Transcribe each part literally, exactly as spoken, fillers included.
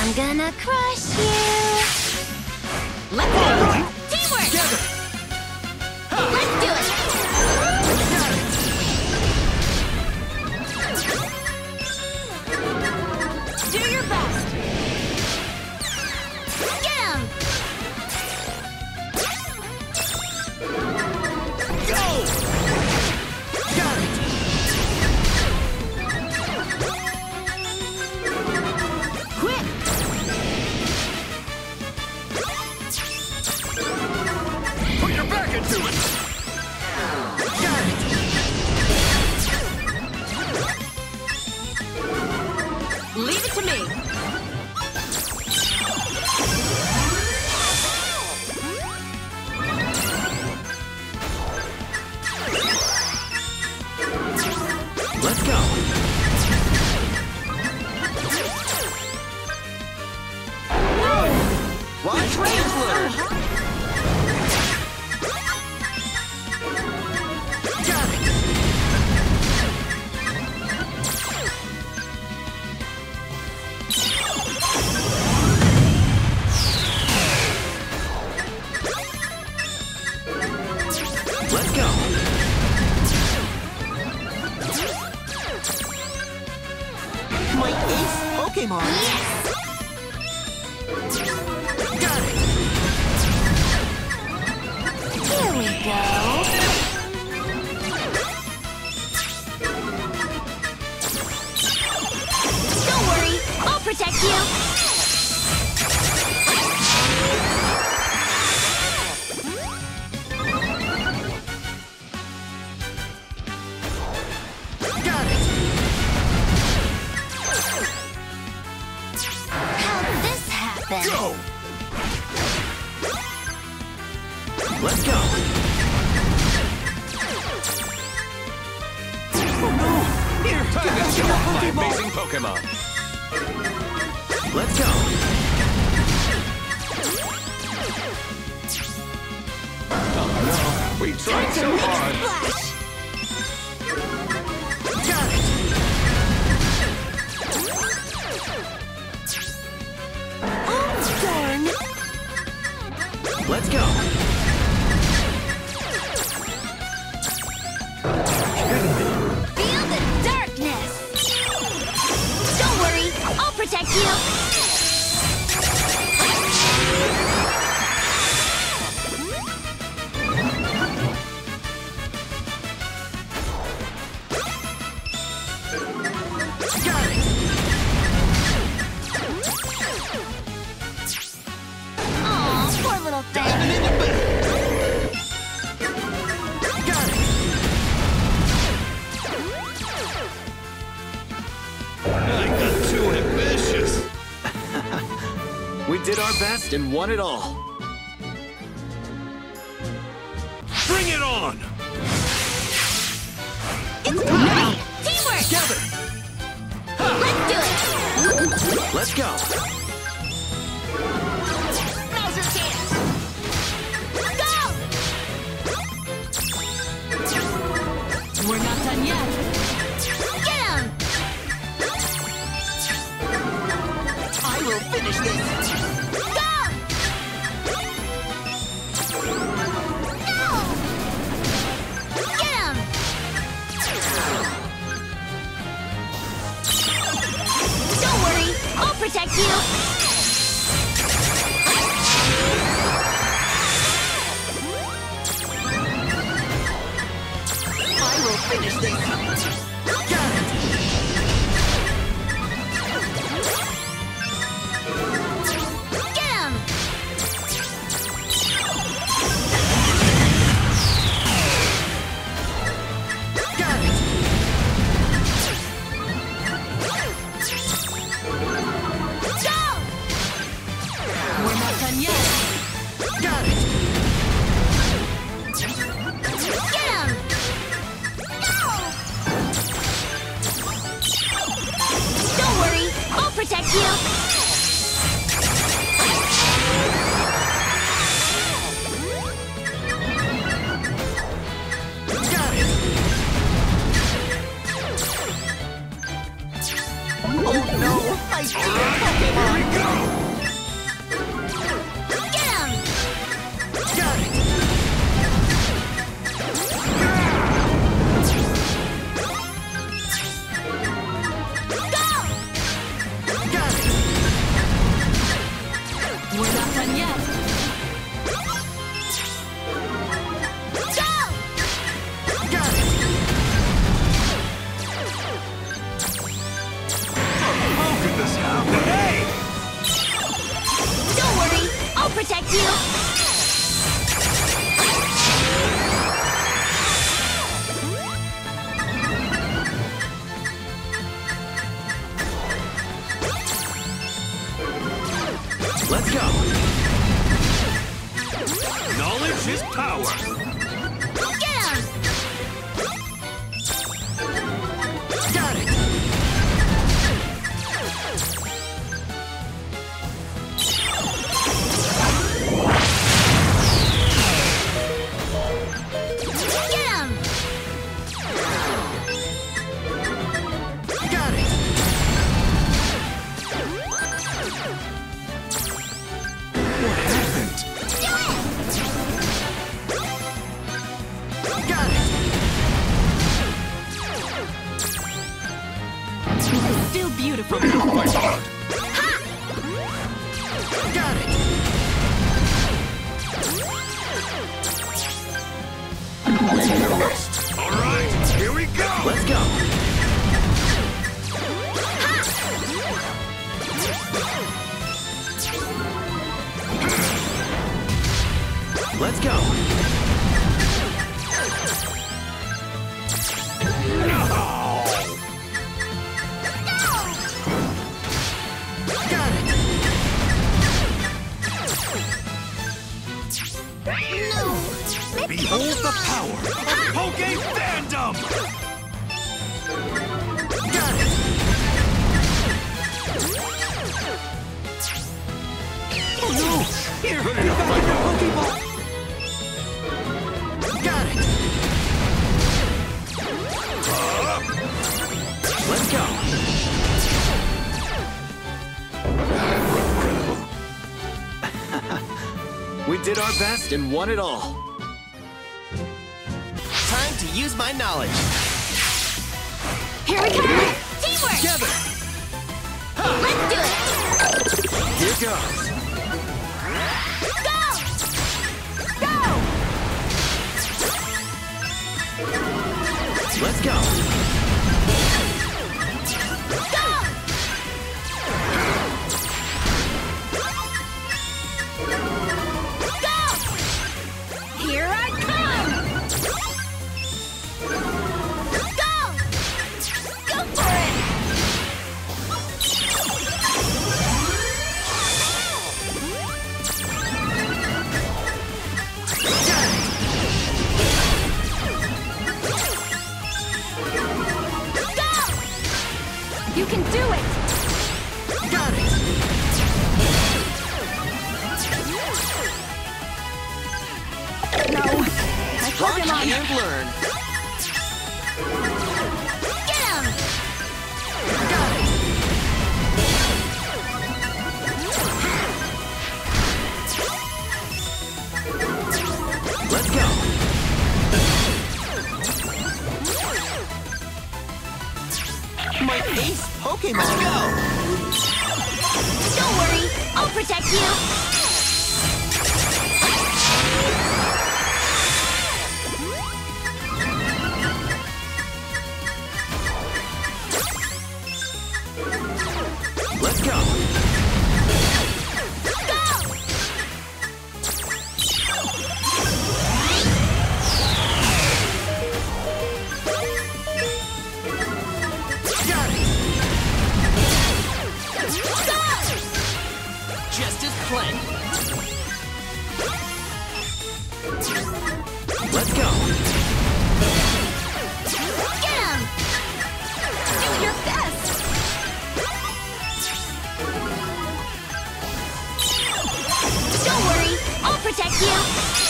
I'm gonna crush you. Let's go! Right. Teamwork! Together. Let's do it! Do your best! Get him! Go! Got it! Quick! Put your back into it! Got it! Leave it to me! Let's go! Watch Ransler! Got it! Let's go! My ace Pokemon! Got it! Here we go! Don't worry, I'll protect you! Got it! How'd this happen? Go! Let's go! Oh no! Here, Time to show off my amazing Pokemon. Let's go! Oh no, we tried so hard. Flash! Got it! Oh, darn! Let's go! Feel the darkness! Don't worry, I'll protect you! Got it! Aw, poor little thing. Diamond in the bag! Got it! I got too ambitious. We did our best and won it all. Bring it on! It's time! Teamwork! Together! Let's do it! Let's go! Now's your chance! Go! We're not done yet. Get him! I will finish this! Go! No! Get him! Don't worry, I'll protect you. I will finish this! Got it! Get him! Got it! Go! We're not done yet. Got it! Get him! No! Don't worry, I'll protect you. Got it! Oh no! My dear Here Pokemon! we go! Get him! Got it! Go! Got it! We're not done yet. Go! Got it! How could this happen? Hey! Don't worry, I'll protect you. Let's go. Knowledge is power! Get him! Got it! Get him! Got it! What happened? Do it! Got it! It's still beautiful. Ready to fight hard! Got it! All right, here we go! Let's go. Let's go. Got it! No! Behold the power of Poke Fandom! Got it! Oh no! Here! Ready to fight the Pokeball! Got it! Let's go. We did our best and won it all. Time to use my knowledge. Here we come! Teamwork! Together. Let's do it! Here goes. Go! Go! Let's go. Go! Go! Here I come! Go! Go for it! Go! You can do it! Got it! No! My Watch Pokemon! and learn. Get him! Got it! Let's go. My ace Pokemon. Go! Don't worry, I'll protect you. Let's go. Go! Got it! Go! Just as planned. Let's go. Get him! Do your best! Don't worry, I'll protect you.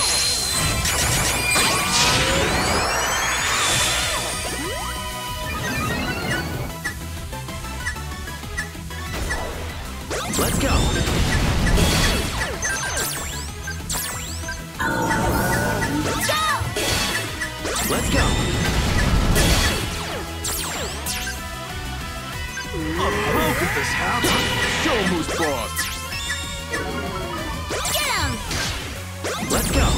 Let's go. Let's go. How could this happen? Show 'em who's boss. Get him! Let's go.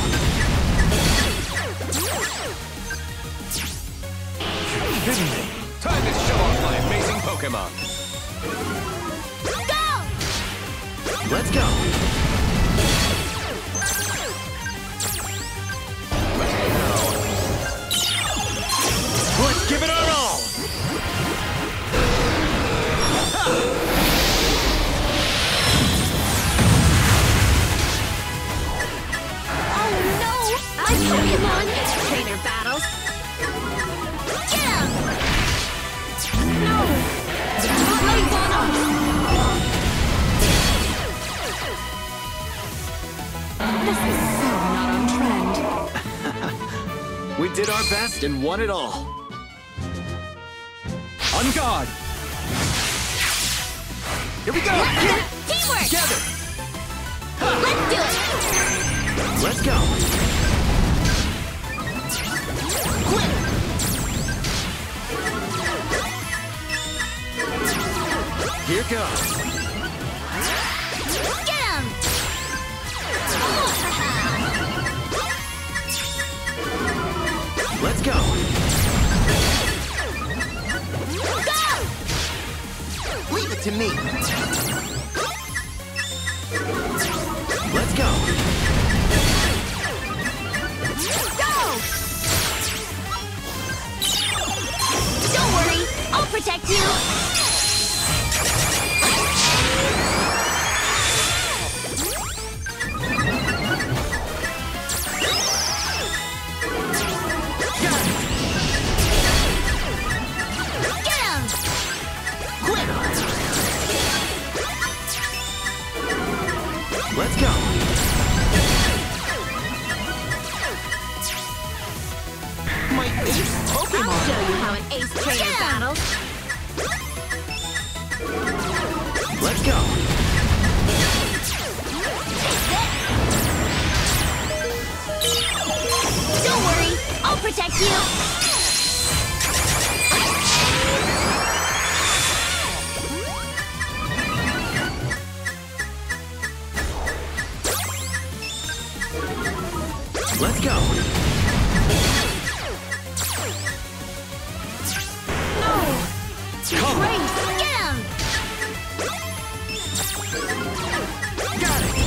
Kidding me? Time to show off my amazing Pokemon. Go! Let's go. Let's give it our all. Oh no! I'm Pokemon! Trainer battles! Get him! No! The spotlight's on us! This is so not on trend. We did our best and won it all. On guard. Here we go. Teamwork! Together. Let's do it! Let's go. Quick! Here goes. Get him! Let's go. Go! Leave it to me. Let's go. Go! Don't worry, I'll protect you. Get him! Quick. Let's go. My ace I'll Pokemon. show you how an ace trainer battles. Let's go. Don't worry, I'll protect you. Let's go. No! Come. Race, get him! Got it.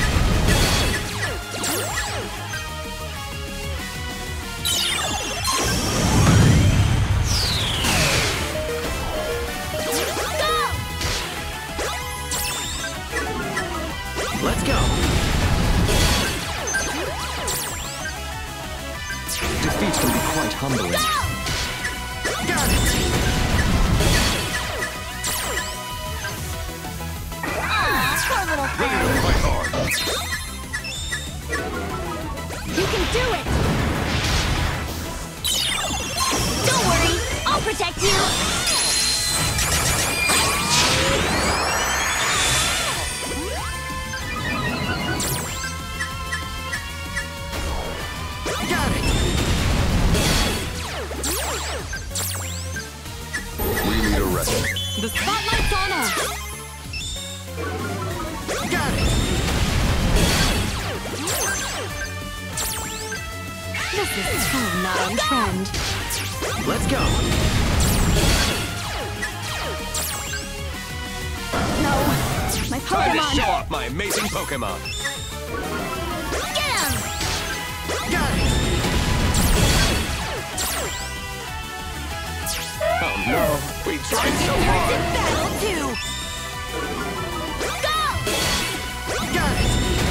Go! Let's go. Defeat can be quite humbling. Go! Got it. Aw, poor little Ready friend. to fight hard. You can do it! Don't worry, I'll protect you! Got it. We need a rest. The spotlight's on us! Got it. This is so not on trend. Let's go. No! My Time to show Pokemon! off my amazing Pokemon. Get him! Got it. Oh no. We tried so hard. Battle two! Go! Got it.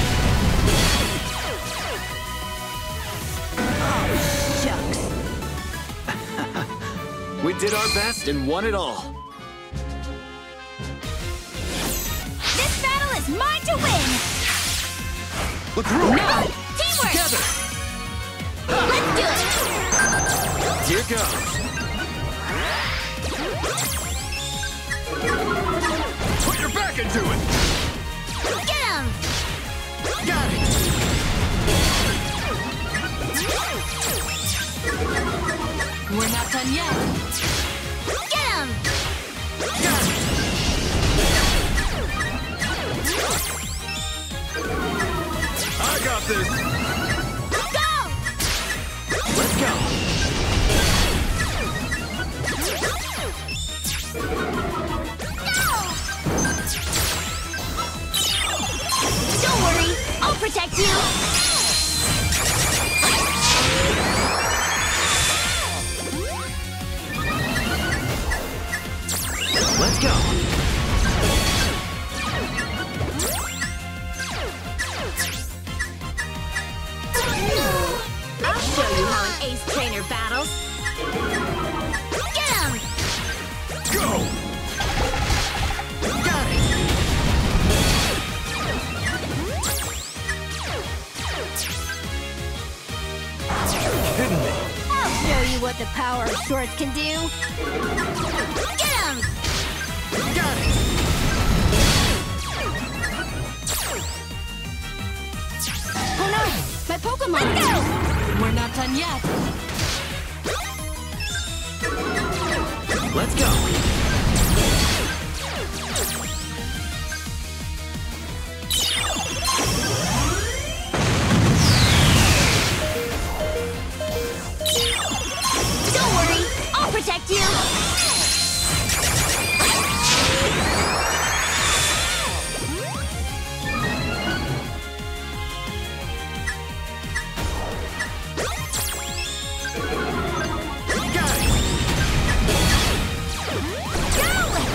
Shucks. We did our best and won it all. This battle is mine to win! Let's roll. Now, teamwork! Together. Let's do it! Here goes. Put your back into it. We're not done yet. Get him! Got it! I got this! Go! Let's go! Don't worry, I'll protect you! Let's go! I'll show you how an ace trainer battles! Get him! Go! Got it! Hidden me! I'll show you what the power of swords can do! Get him! Got it! Oh no! My Pokemon! Go! We're not done yet. Let's go! Don't worry, I'll protect you! Got it! Go!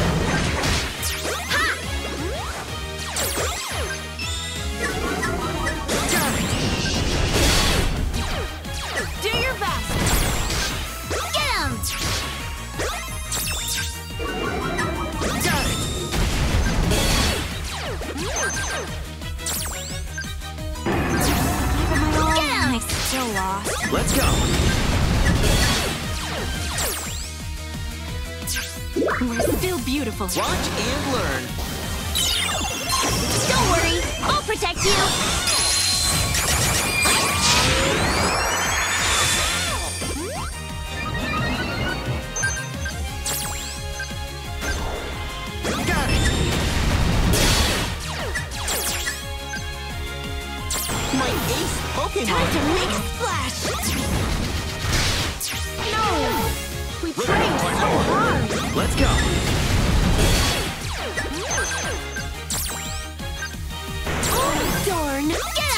Ha! Got it! Do your best! Get him! Got it! Get him! I still lost. Let's go! We're still beautiful. Watch and learn! Don't worry, I'll protect you! Got it! My ace Pokemon! Time to make a splash! No! We trained so hard! Let's go! Oh, darn! Get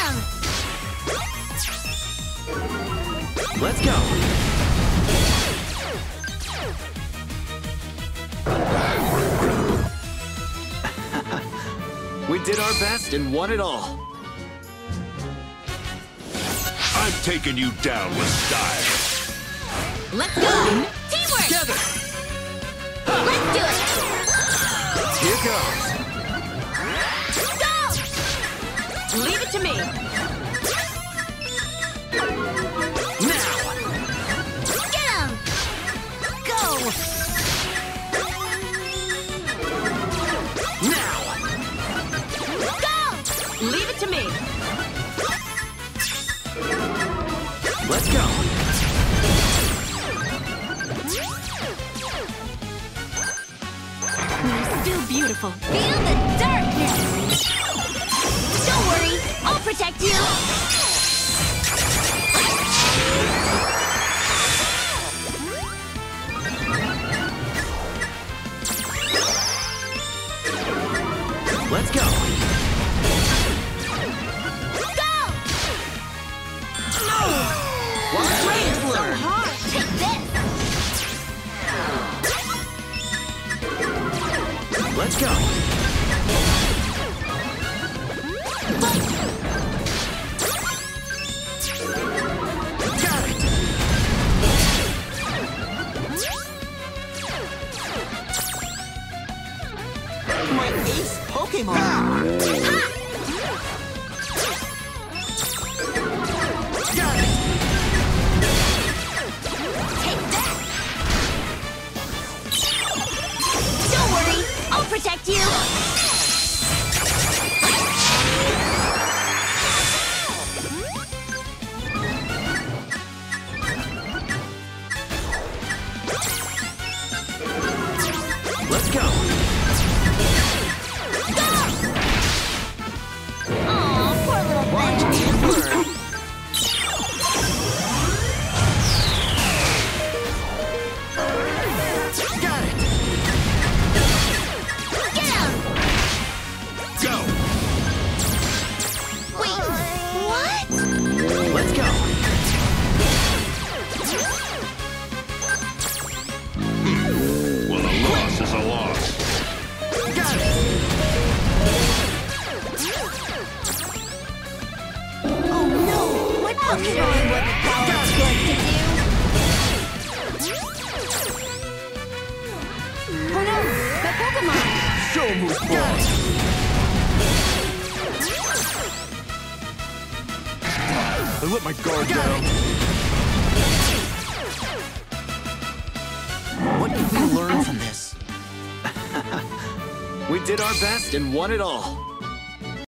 him! Let's go! We did our best and won it all. I'm taking you down with style. Let's go! Teamwork! Together! Let's do it! Here goes! Go! Leave it to me. Now! Get him! Go! Now! Go! Leave it to me. Let's go! We're still beautiful. Feel the darkness! Don't worry, I'll protect you! Let's go! Go! Watch and learn! Hard! Take this! Let's go! Got it! My ace Pokemon! Got it! Take that! Don't worry, I'll protect you! Show 'em who's Got boss. I let my guard Got down. What can we learn from this? We did our best and won it all.